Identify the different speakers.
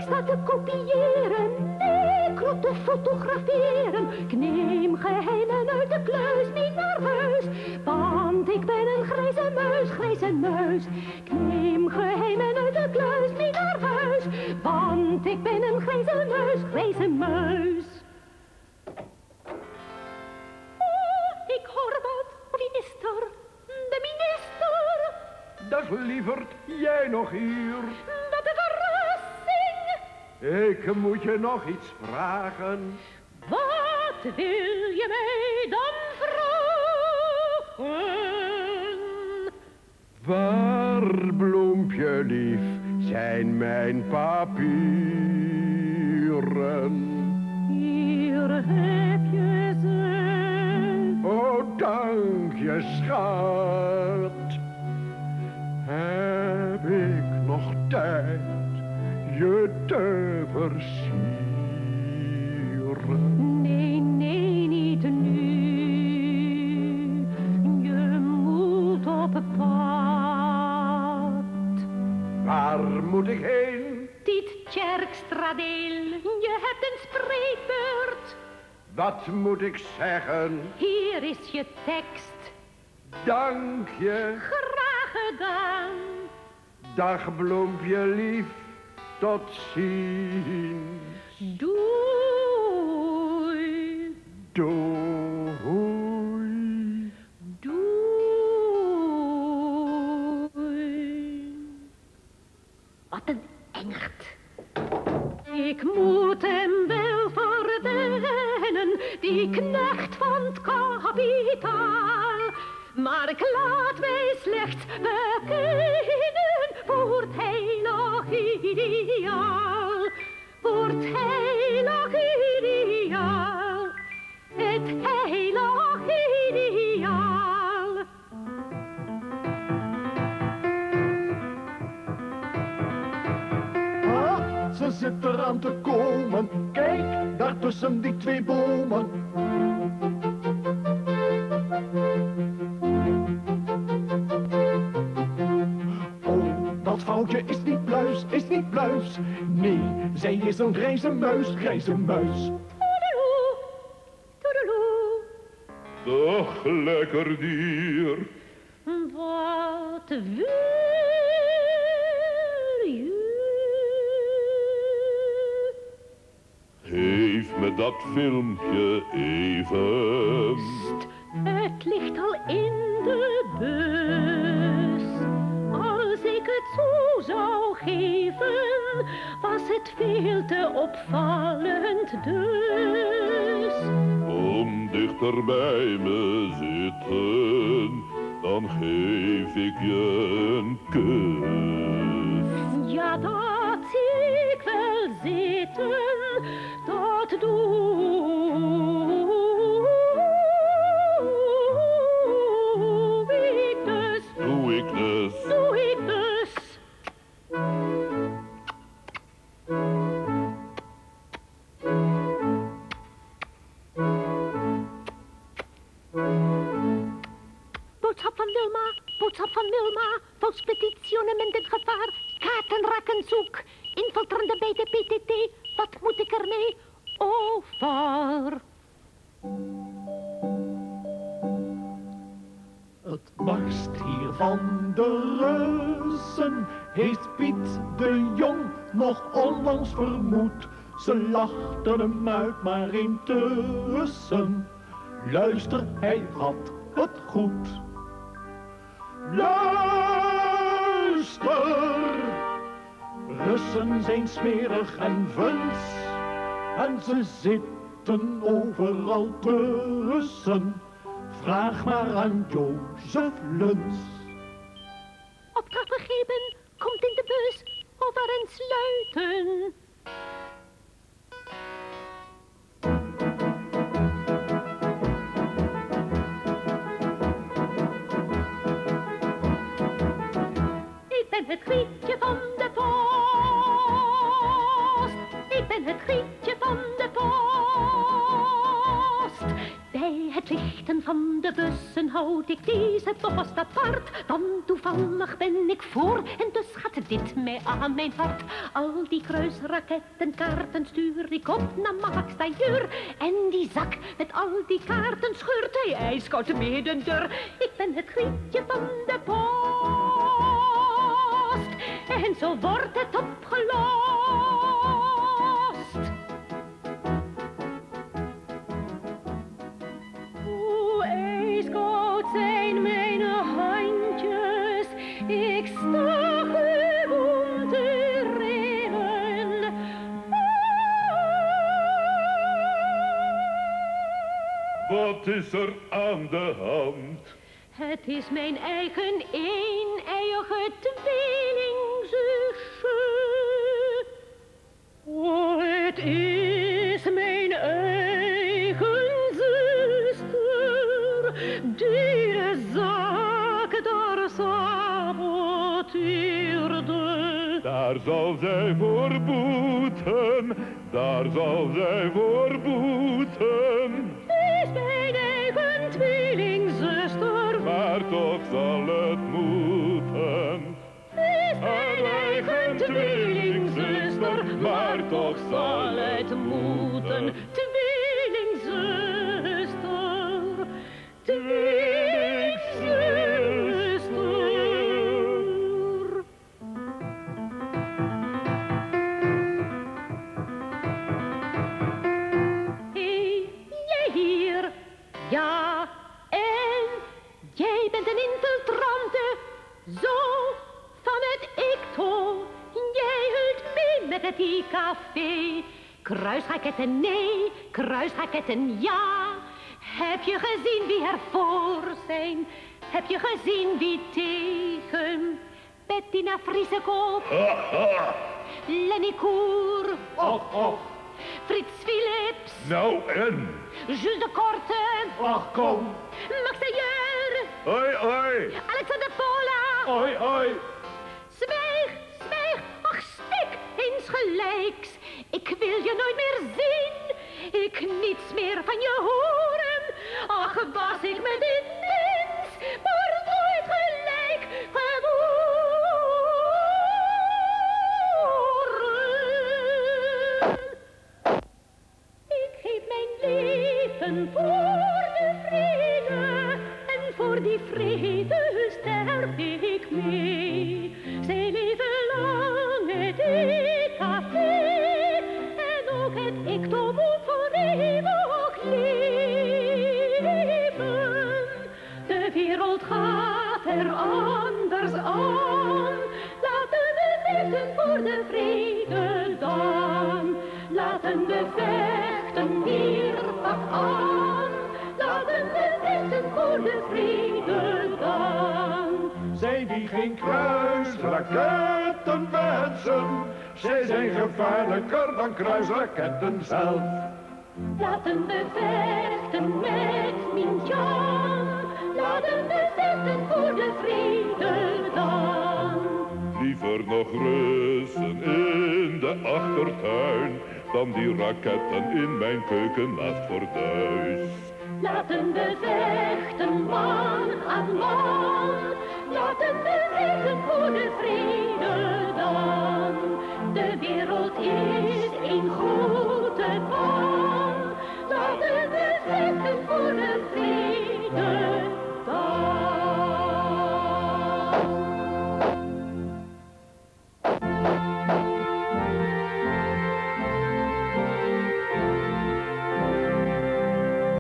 Speaker 1: sta te kopiëren, ik rot te fotograferen. Ik neem geheimen uit de kluis mee naar huis, want ik ben een grijze muis, grijze muis. Ik neem geheimen uit de kluis mee naar huis, want ik ben een grijze muis, grijze muis. Oh, ik hoor wat, minister, de minister.
Speaker 2: Dag lieverd, jij nog hier?
Speaker 1: Wat een verrassing.
Speaker 2: Ik moet je nog iets vragen.
Speaker 1: Wat wil je mij dan vragen?
Speaker 2: Waar, bloempje lief, zijn mijn papieren?
Speaker 1: Hier heb je ze.
Speaker 2: Oh, dank je, schat. Heb ik nog tijd je te versieren?
Speaker 1: Nee, nee, niet nu. Je moet op pad.
Speaker 2: Waar moet ik heen?
Speaker 1: Dit Tjerkstradeel, je hebt een spreekbeurt.
Speaker 2: Wat moet ik zeggen?
Speaker 1: Hier is je tekst.
Speaker 2: Dank je.
Speaker 1: Graag gedaan.
Speaker 2: Dag bloempje lief, tot ziens.
Speaker 1: Doei.
Speaker 2: Doei.
Speaker 1: Doei. Wat een engert. Ik moet hem wel verwennen, die knecht van het kapitaal. Maar ik laat mij slechts bekennen voor het heilig ideaal. Voor het heilig ideaal. Het heilig ideaal.
Speaker 3: Ah, ze zit eraan te komen. Kijk, daar tussen die twee bomen. Dat vrouwtje is niet pluis, is niet pluis. Nee, zij is een grijze muis, grijze muis.
Speaker 1: Toedeloe, toedeloe.
Speaker 4: Dag, lekker dier.
Speaker 1: Wat wil je?
Speaker 4: Geef me dat filmpje even.
Speaker 1: Pst, het ligt al in de bus. Als ik het zo zou geven, was het veel te opvallend dus.
Speaker 4: Kom dichter bij me zitten, dan geef ik je een kus.
Speaker 1: Ja, dat zie ik wel zitten, dat doe ik dus.
Speaker 4: Doe ik dus.
Speaker 1: Doe ik dus. Boodschap van Wilma, boodschap van Wilma. Volkspetitionement in gevaar. Kaartenrakken zoek. Infiltrande bij de PTT. Wat moet ik ermee? Over.
Speaker 3: Het barst hier van de Russen, heeft Piet de Jong nog onlangs vermoed. Ze lachten hem uit, maar intussen, luister, hij had het goed. Luister, Russen zijn smerig en vuns, en ze zitten overal tussen. Vraag maar aan Jozef Luns.
Speaker 1: Opdracht gegeven, komt in de bus, over en sluiten. Ik ben het grietje van de post. Ik ben het grietje van de post. Bij het lichten van de bussen houd ik deze post apart. Dan toevallig ben ik voor en dus gaat dit mij aan mijn hart. Al die kruisrakettenkaarten stuur ik op naar Max Tailleur. En die zak met al die kaarten scheurt hij ijskoud midden. Ik ben het grietje van de post. En zo wordt het opgelost. Hoe ijskoud zijn mijn handjes. Ik sta gewoon te rillen.
Speaker 4: Wat is er aan de hand?
Speaker 1: Het is mijn eigen een-eiige tweelingzusje. Oh, het is mijn eigen zuster, die de zaak daar saboteerde.
Speaker 4: Daar zal zij voor boeten, daar zal zij voor boeten.
Speaker 1: Het is mijn eigen tweelingzuster,
Speaker 4: Maar toch zal het moeten.
Speaker 1: is mijn eigen tweelingzuster, maar toch zal het moeten. Tweelingzuster, tweelingzuster. Hé, jij hier, ja, en jij bent een infiltrante, zo van het ikto. Jij hult mee met het IKV. Kruisraketten nee, kruisraketten ja. Heb je gezien wie er voor zijn? Heb je gezien wie tegen? Bettina Friesekoop, Lenny Koer,
Speaker 3: Och, och,
Speaker 1: Frits Philips,
Speaker 4: Nou en?
Speaker 1: Jules de Korte,
Speaker 3: ach kom.
Speaker 1: Max Tailleur,
Speaker 4: Hoi, hoi.
Speaker 1: Alexander Pola.
Speaker 3: Oi, oi.
Speaker 1: Zwijg, zwijg, ach stik insgelijks. Ik wil je nooit meer zien, ik niets meer van je horen. Ach, was ik met dit mens, maar nooit gelijk geboren. Ik geef mijn leven voor de vrede en voor die vrede sterf ik mee. Zij leven lang het IKV en ook het ikto moet voor eeuwig leven. De wereld gaat er anders aan. Laten we vechten voor de vrede dan. Laten we vechten hier pak aan. Laten we vechten voor de vrede dan.
Speaker 2: Zij die geen kruisraketten wensen, zij zijn gevaarlijker dan kruisraketten zelf.
Speaker 1: Laten we vechten met Mintjan. Laten we vechten voor de vrede dan.
Speaker 4: Liever nog Russen in de achtertuin dan die raketten in mijn keuken naast fornuis.
Speaker 1: Laten we vechten